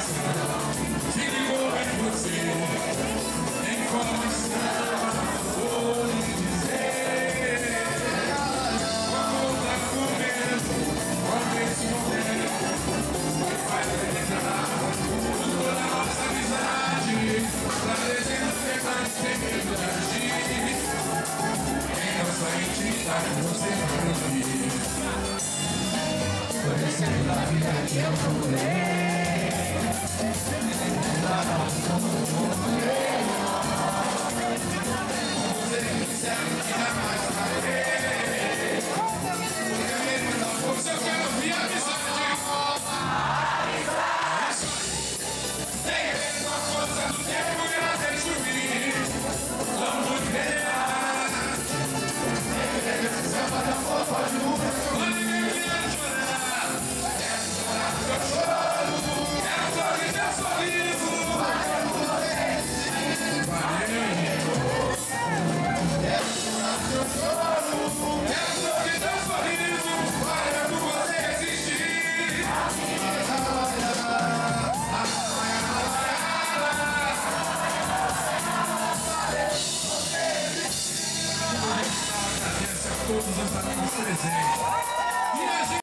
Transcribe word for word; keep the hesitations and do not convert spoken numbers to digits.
Se ligou em você, nem como estava, vou lhe dizer. Vamos dar momento, como esse momento que faz lembrar toda a nossa amizade, trazendo verdade sem medo de agir. Em nossa intimidade você vai ouvir. Conhecendo a vida que eu procurei, nada como você. Você me disseram que jamais saberei. Porque mesmo não fosse eu quero ouvir a amizade. Tem a mesma força do tempo e ela deixa eu vir. Vamos ver. Tem que ver se samba da flor pode nunca. Quando ninguém vier chorar, quero chorar do meu choro. Quero sorrir meu sorriso. Valeu por você existir. Valeu. Quero chorar do meu choro. Quero sorrir meu sorriso. Valeu por você existir. Todos os amigos presentes.